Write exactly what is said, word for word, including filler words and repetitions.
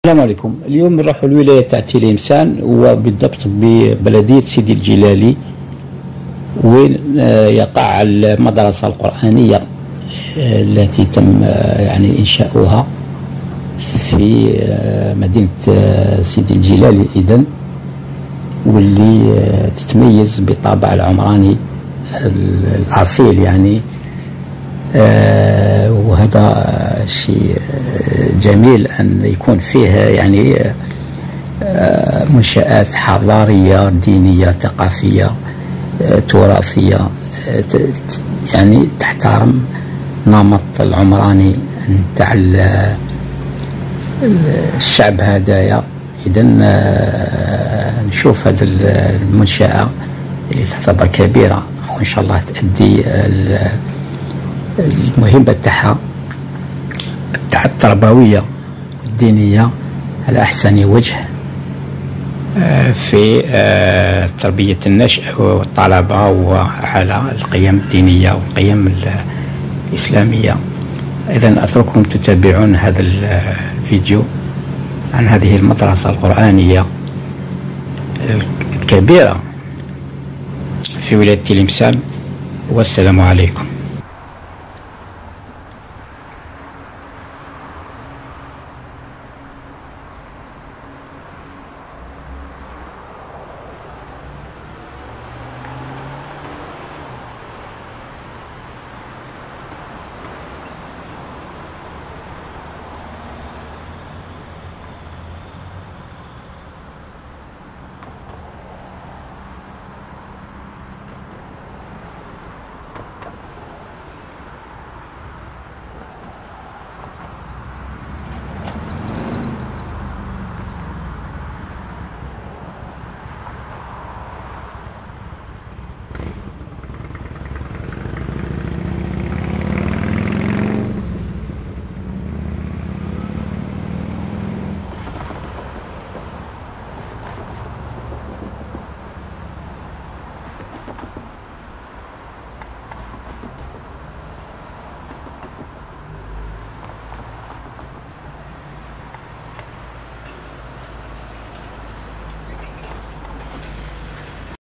السلام عليكم. اليوم نروح الولاية تاع تلمسان وبالضبط ببلدية سيدي الجلالي، وين يقع المدرسة القرآنية التي تم يعني إنشاؤها في مدينة سيدي الجلالي إذن، واللي تتميز بالطابع العمراني الأصيل يعني. آه وهذا شيء جميل أن يكون فيه يعني آه منشآت حضارية دينية ثقافية آه تراثية آه يعني تحترم نمط العمراني نتاع الشعب هدايا. إذن آه نشوف هذه المنشأة اللي تعتبر كبيرة وإن شاء الله تؤدي المهمة تاعها التربوية والدينية على أحسن وجه في تربية النشء والطلبة وعلى القيم الدينية والقيم الإسلامية. إذن أترككم تتابعون هذا الفيديو عن هذه المدرسة القرآنية الكبيرة في ولاية تلمسان، والسلام عليكم.